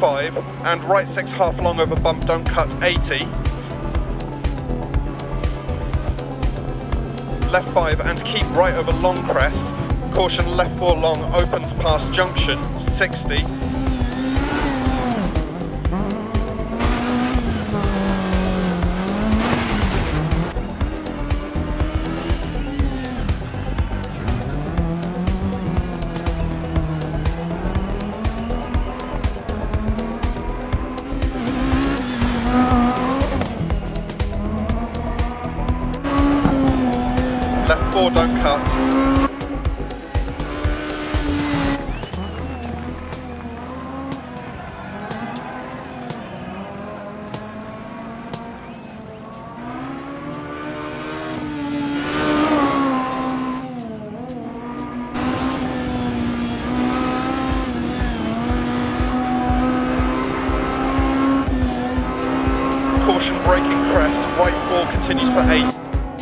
5 and right 6 half long over bump, don't cut, 80. Left 5 and keep right over long crest. Caution left 4 long, opens past junction, 60. Left 4, don't cut. Caution braking crest, right 4 continues for 8.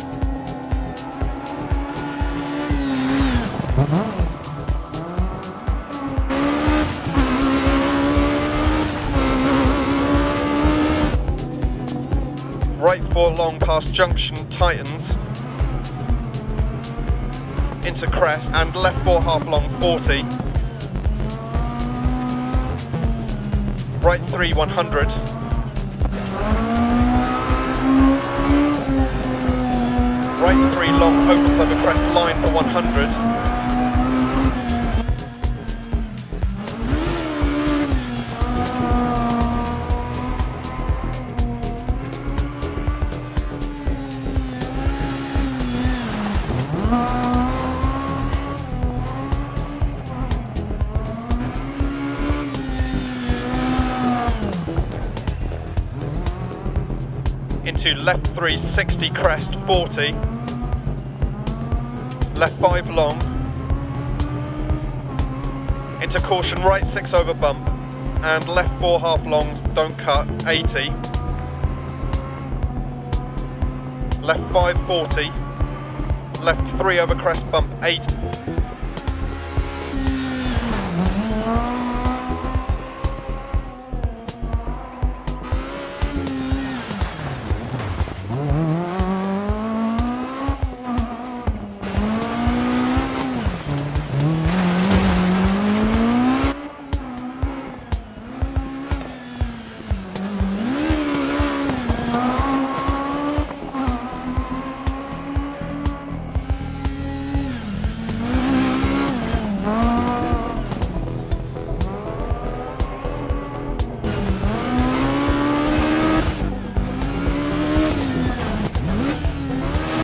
Right 4 long past junction, tightens into crest and left 4 half long, 40. Right 3, 100. Right 3 long opens over crest line for 100. Into left 3, 60 crest, 40. Left 5 long. Into caution, right 6 over bump. And left 4 half long, don't cut, 80. Left 5, 40. Left 3 over crest bump, 8.